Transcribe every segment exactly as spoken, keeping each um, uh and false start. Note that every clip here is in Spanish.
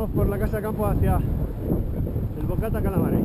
vamos por la casa de campo hacia el Bocata Calamares.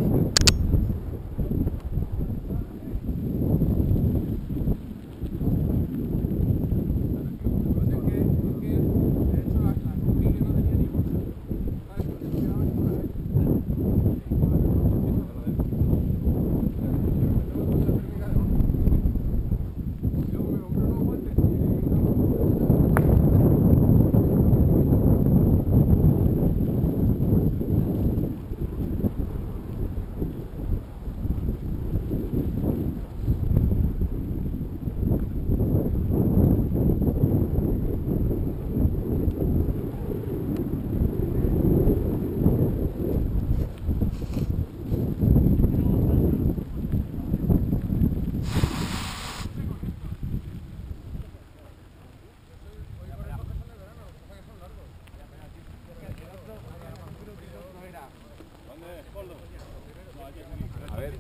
A ver,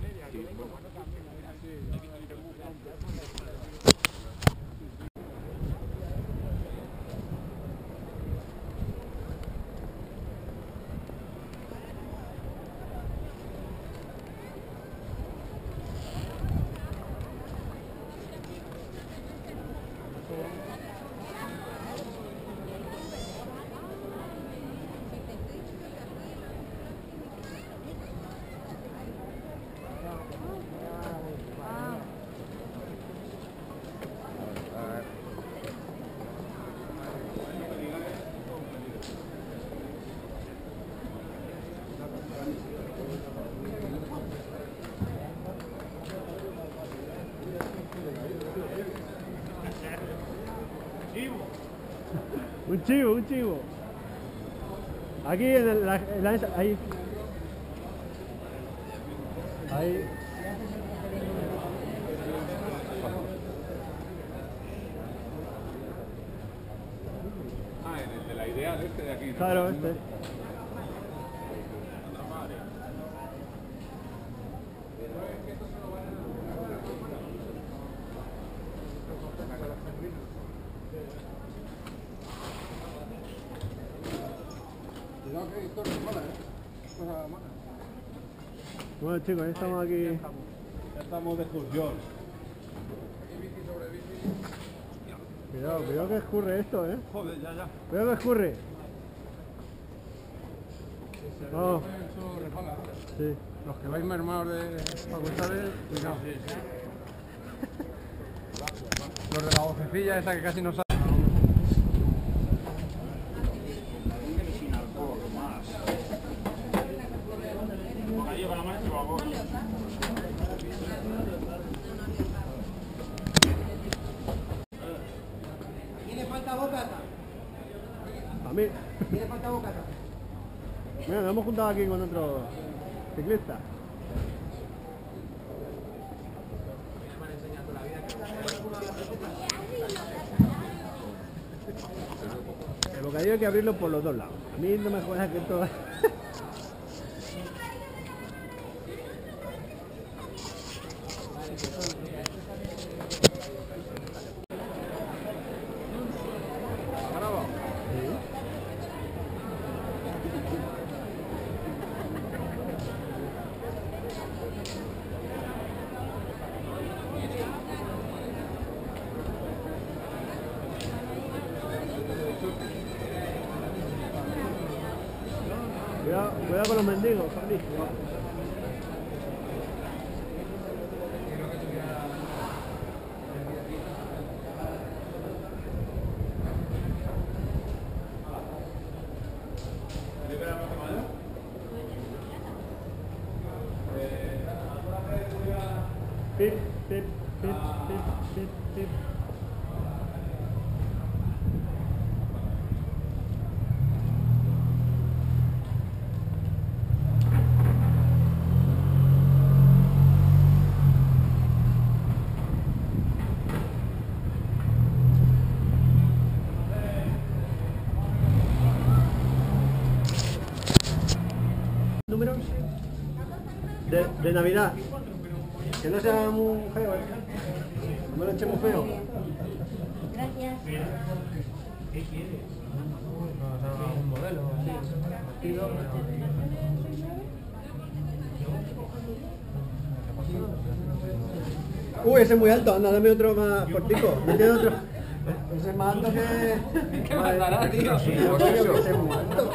Un chivo, un chivo. Aquí en, el, la, en la, ahí. Ahí. ah, el de la idea de este de aquí, ¿no? Claro, este. Bueno chicos, ya estamos aquí. Ya estamos de excursión. Cuidado, cuidado que escurre esto, eh. Joder, ya, ya. Cuidado que escurre. Oh. Sí. Los que vais mermados de facultades, cuidado. Los de la vocecilla esa que casi no saben. ¿Tiene falta bocata? A mí. ¿Tiene falta bocata? Mira, nos hemos juntado aquí con otro ciclista. El bocadillo hay que abrirlo por los dos lados. A mí no me jodas que todo... Cuidado, cuidado con los mendigos, Fabri. Pip, pip, pip, pip, pip, pip. Números de, de Navidad. Que no sea muy feo, ¿eh? No me lo echemos feo. Gracias. ¿Qué quieres? O sea, algún modelo así, partido, pero... Uy, ese es muy alto, anda, dame otro más cortico. ¿Me tiene otro? Ese es más alto que... ¿Qué mandará, tío? Sí, yo creo que ese es muy alto.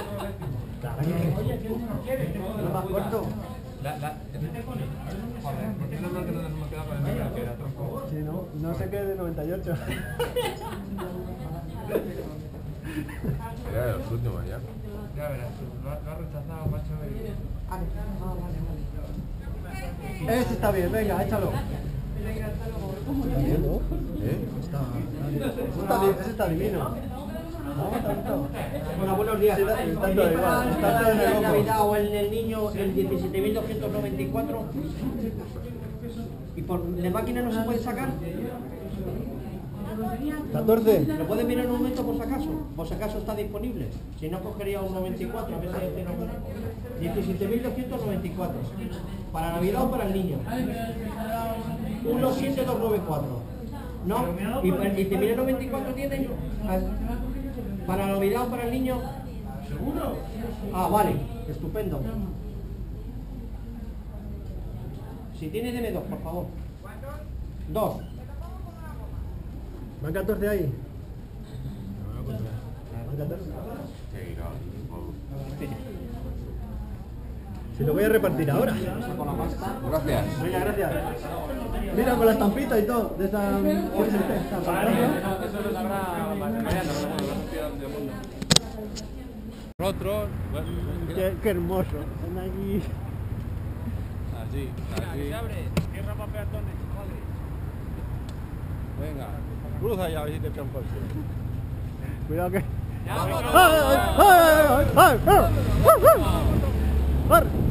Uno más corto. La, la... Joder, ¿por qué no mal que no nos hemos quedado con el micro que era tronco? Sí, no, no sé qué es de noventa y ocho. Era de los últimos ya. Ya verás, lo, ha- lo ha rechazado, macho. Y... Ese está bien, venga, échalo. Está bien, ¿no? ¿Eh? Está, ese está, di- ese está divino. No, tanto. Bueno, buenos días. Sí, está- está todo igual, está todo en el ¿En ojo. Navidad o en el niño el diecisiete mil doscientos noventa y cuatro? ¿Y por la máquina no se puede sacar? catorce. ¿Lo puedes mirar en un momento por si acaso? Por si acaso está disponible. Si no, cogería un noventa y cuatro. A ver si este no... diecisiete mil doscientos noventa y cuatro. ¿Para Navidad o para el niño? uno siete dos nueve cuatro. ¿No? ¿Y para el diecisiete mil noventa y cuatro tiene? ¿Para Navidad o para el niño? ¿Seguro? Ah, vale. Estupendo. Si tiene, deme dos, por favor. Dos. ¿Van catorce ahí? ¿Van catorce? Sí, claro. Si lo voy a repartir ahora. Gracias. Venga, gracias. Mira, con la estampita y todo. De esa... ¿Qué es este? Esta pantalla. Eso lo sabrá Mariano, pero bueno, lo hemos pillado del mundo. Otros, Qué, qué hermoso. Ven aquí. así, así. Se abre, tierra para peatones, joder. Venga, cruza ya a ver si te echa un coche. Cuidado que... Ya, ¡Ay, ay, ay, ay, ay, ay! ¡Ar!